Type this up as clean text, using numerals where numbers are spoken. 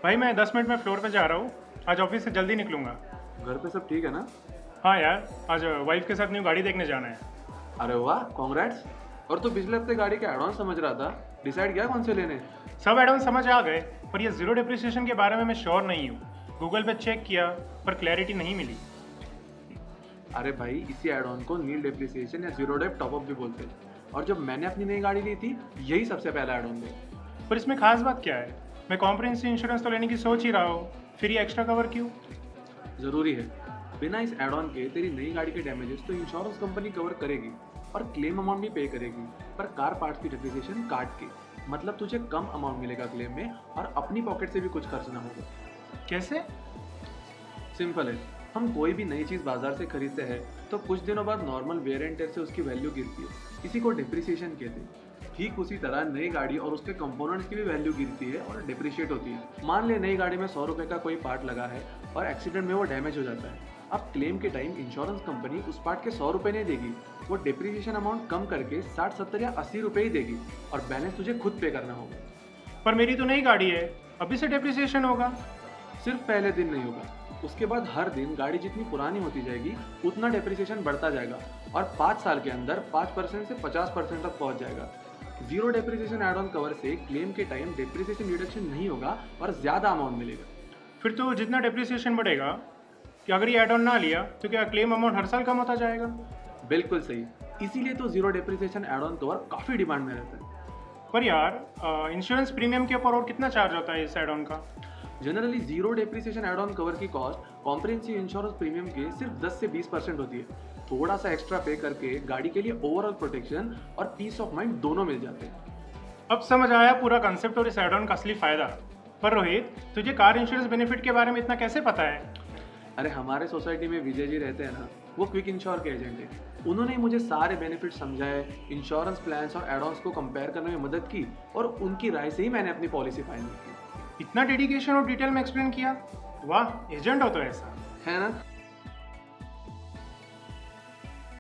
भाई मैं 10 मिनट में फ्लोर पे जा रहा हूँ। आज ऑफिस से जल्दी निकलूंगा। घर पे सब ठीक है ना? हाँ यार, आज वाइफ के साथ न्यू गाड़ी देखने जाना है। अरे वाह, कॉन्ग्रेट्स। और तू पिछले हफ्ते गाड़ी के एडवांस समझ रहा था, डिसाइड किया कौन से लेने? सब एडवांस समझ आ गए, पर ये जीरो डिप्रिसिएशन के बारे में मैं श्योर नहीं हूँ। गूगल पे चेक किया पर क्लैरिटी नहीं मिली। अरे भाई, इसी एड ऑन को नील डेप्रिसिएशन या जीरो डेप टॉपअप भी बोलते हैं। और जब मैंने अपनी नई गाड़ी ली थी, यही सबसे पहला एड ऑन था। पर इसमें खास बात क्या है? मैं कॉम्प्रिहेंसिव इंश्योरेंस तो लेने की सोच ही रहा हूँ, फिर ये एक्स्ट्रा कवर क्यों? जरूरी है। बिना इस एड ऑन के तेरी नई गाड़ी के डैमेजेस तो इंश्योरेंस कंपनी कवर करेगी और क्लेम अमाउंट भी पे करेगी, पर कार पार्ट्स की डेप्रिसिएशन काट के। मतलब तुझे कम अमाउंट मिलेगा क्लेम में और अपनी पॉकेट से भी कुछ खर्चना होगा। कैसे? सिंपल है। हम कोई भी नई चीज़ बाजार से खरीदते हैं तो कुछ दिनों बाद नॉर्मल वेयर एंड टेयर से उसकी वैल्यू गिरती है। इसी को डेप्रिसिएशन कहते हैं। ठीक उसी तरह नई गाड़ी और उसके कंपोनेंट्स की भी वैल्यू गिरती है और डेप्रिशिएट होती है। मान ले नई गाड़ी में 100 रुपये का कोई पार्ट लगा है और एक्सीडेंट में वो डैमेज हो जाता है। अब क्लेम के टाइम इंश्योरेंस कंपनी उस पार्ट के 100 रुपये नहीं देगी, वो डेप्रिसिएशन अमाउंट कम करके 60, 70 या 80 रुपये ही देगी और बैलेंस तुझे खुद पे करना होगा। पर मेरी तो नई गाड़ी है, अभी से डेप्रिसिएशन होगा? सिर्फ पहले दिन नहीं होगा, उसके बाद हर दिन गाड़ी जितनी पुरानी होती जाएगी उतना डेप्रिसिएशन बढ़ता जाएगा और 5 साल के अंदर 5% से 50% तक पहुंच जाएगा। Zero depreciation add on cover से क्लेम के टाइम डेप्रिसिएशन रिडक्शन नहीं होगा और ज़्यादा अमाउंट मिलेगा। फिर तो जितना डेप्रिसिएशन बढ़ेगा, कि अगर ये एड ऑन ना लिया तो क्या क्लेम अमाउंट हर साल कम होता जाएगा? बिल्कुल सही। इसीलिए तो zero depreciation add on cover काफ़ी डिमांड में रहता है। पर यार, इंश्योरेंस प्रीमियम के ऊपर और कितना चार्ज होता है इस एड ऑन का? Generally zero depreciation add on cover की कॉस्ट कॉम्प्रिहेंसिव इंश्योरेंस प्रीमियम के सिर्फ 10 से 20% होती है। थोड़ा सा एक्स्ट्रा पे करके गाड़ी के लिए ओवरऑल प्रोटेक्शन और पीस ऑफ माइंड दोनों मिल जाते हैं। अब समझ आया पूरा कंसेप्ट और इस एड ऑन का असली फायदा। पर रोहित, तुझे कार इंश्योरेंस बेनिफिट के बारे में इतना कैसे पता है? अरे हमारे सोसाइटी में विजय जी रहते हैं ना, वो क्विक इंश्योर के एजेंट हैं। उन्होंने मुझे सारे बेनिफिट समझाए, इंश्योरेंस प्लान्स और एड ऑन्स को कंपेयर करने में मदद की और उनकी राय से ही मैंने अपनी पॉलिसी फाइनल की। इतना डेडिकेशन और डिटेल में एक्सप्लेन किया, वाह, एजेंट हो तो ऐसा है ना।